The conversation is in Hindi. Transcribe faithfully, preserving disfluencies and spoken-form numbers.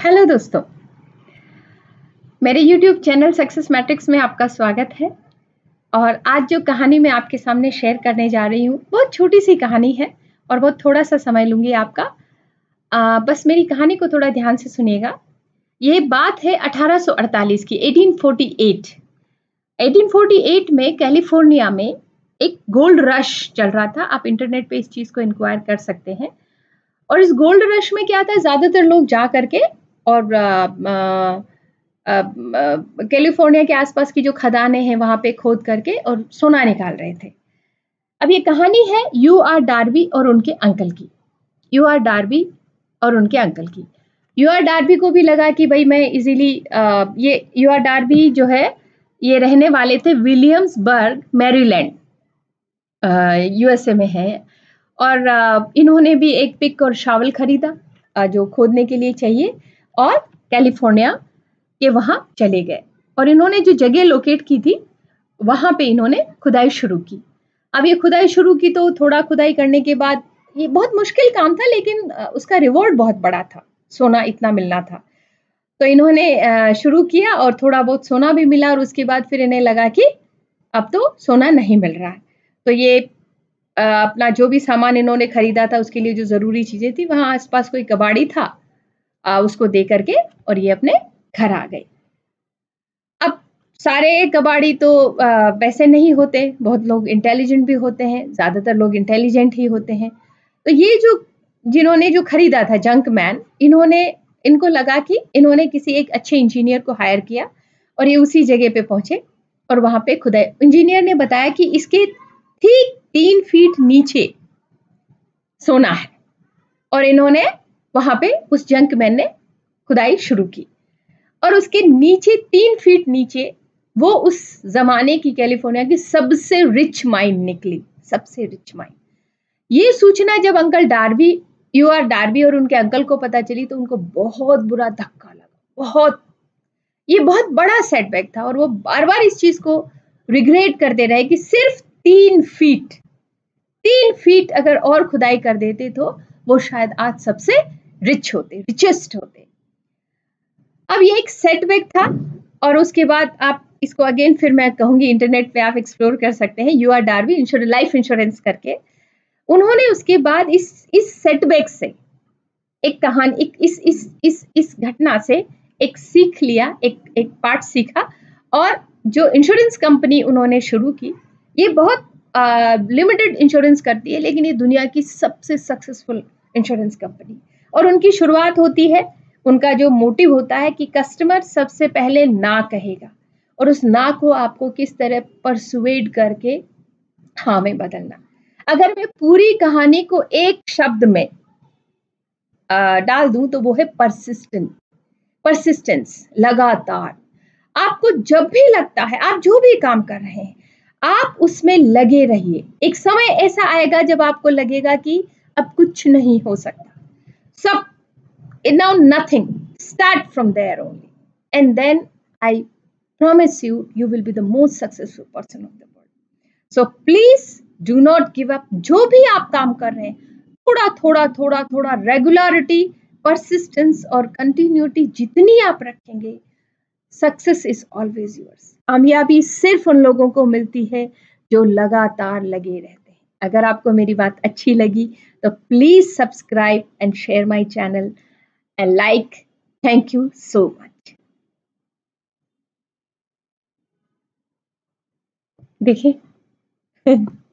हेलो दोस्तों, मेरे यूट्यूब चैनल सक्सेस मैट्रिक्स में आपका स्वागत है। और आज जो कहानी मैं आपके सामने शेयर करने जा रही हूँ बहुत छोटी सी कहानी है और बहुत थोड़ा सा समय लूँगी आपका। आ, बस मेरी कहानी को थोड़ा ध्यान से सुनिएगा। ये बात है अठारह सौ अड़तालीस की, अठारह सौ अड़तालीस। अठारह सौ अड़तालीस में कैलिफोर्निया में एक गोल्ड रश चल रहा था। आप इंटरनेट पे इस चीज़ को इंक्वायर कर सकते हैं। और इस गोल्ड रश में क्या था, ज़्यादातर लोग जा करके और कैलिफोर्निया के आसपास की जो खदानें हैं वहां पे खोद करके और सोना निकाल रहे थे। अब ये कहानी है यू आर डार्बी और उनके अंकल की। यू आर डार्बी और उनके अंकल की। यू आर डार्बी को भी लगा कि भाई मैं इजीली ये यू आर डार्बी जो है ये रहने वाले थे विलियम्सबर्ग, मैरीलैंड, यूएसए में है। और इन्होंने भी एक पिक और शावल खरीदा जो खोदने के लिए चाहिए और कैलिफोर्निया के वहां चले गए। और इन्होंने जो जगह लोकेट की थी वहां पे इन्होंने खुदाई शुरू की। अब ये खुदाई शुरू की तो थोड़ा खुदाई करने के बाद, ये बहुत मुश्किल काम था लेकिन उसका रिवॉर्ड बहुत बड़ा था, सोना इतना मिलना था। तो इन्होंने शुरू किया और थोड़ा बहुत सोना भी मिला। और उसके बाद फिर इन्हें लगा कि अब तो सोना नहीं मिल रहा है, तो ये अपना जो भी सामान इन्होंने खरीदा था उसके लिए जो जरूरी चीजें थी, वहां आसपास कोई कबाड़ी था, उसको दे करके और ये अपने घर आ गए। अब सारे कबाड़ी तो वैसे नहीं होते, बहुत लोग इंटेलिजेंट भी होते हैं, ज्यादातर लोग इंटेलिजेंट ही होते हैं। तो ये जो जिन्होंने जो खरीदा था जंक मैन, इन्होंने इनको लगा कि इन्होंने किसी एक अच्छे इंजीनियर को हायर किया और ये उसी जगह पे पहुंचे और वहां पे खुदाई। इंजीनियर ने बताया कि इसके ठीक तीन फीट नीचे सोना है। और इन्होंने वहां पे उस जंक मैन ने खुदाई शुरू की और उसके नीचे तीन फीट नीचे वो उस जमाने की कैलिफोर्निया की सबसे रिच माइन निकली, सबसे रिच माइन। ये सूचना जब uncle Darby, U R Darby और उनके अंकल को पता चली तो उनको बहुत बुरा धक्का लगा, बहुत। ये बहुत बड़ा सेटबैक था और वो बार बार इस चीज को रिग्रेट करते रहे कि सिर्फ तीन फीट तीन फीट अगर और खुदाई कर देते तो वो शायद आज सबसे रिच होते, रिचेस्ट होते। अब ये एक सेटबैक था और उसके बाद आप इसको अगेन फिर मैं कहूंगी इंटरनेट पे आप एक्सप्लोर कर सकते हैं, U R Darby insurance, life insurance करके। उन्होंने उसके बाद इस इस सेटबैक से एक कहानी, एक इस इस इस इस घटना से एक सीख लिया, एक एक पार्ट सीखा। और जो इंश्योरेंस कंपनी उन्होंने शुरू की, ये बहुत लिमिटेड इंश्योरेंस करती है लेकिन ये दुनिया की सबसे सक्सेसफुल इंश्योरेंस कंपनी। और उनकी शुरुआत होती है, उनका जो मोटिव होता है कि कस्टमर सबसे पहले ना कहेगा और उस ना को आपको किस तरह परसुएड करके हाँ में बदलना। अगर मैं पूरी कहानी को एक शब्द में आ, डाल दूं तो वो है परसिस्टेंट, परसिस्टेंस, लगातार। आपको जब भी लगता है, आप जो भी काम कर रहे हैं, आप उसमें लगे रहिए। एक समय ऐसा आएगा जब आपको लगेगा कि अब कुछ नहीं हो सकता, सब, now nothing, start from there only, and then I promise you you will be the most successful person of the world. So please do not give up। जो भी आप काम कर रहे हैं, थोड़ा थोड़ा थोड़ा थोड़ा रेगुलरिटी, परसिस्टेंस और कंटिन्यूटी जितनी आप रखेंगे, सक्सेस इज ऑलवेज योर्स। कामयाबी सिर्फ उन लोगों को मिलती है जो लगातार लगे रहते हैं। अगर आपको मेरी बात अच्छी लगी तो please subscribe and share my channel and like. Thank you so much. देखिए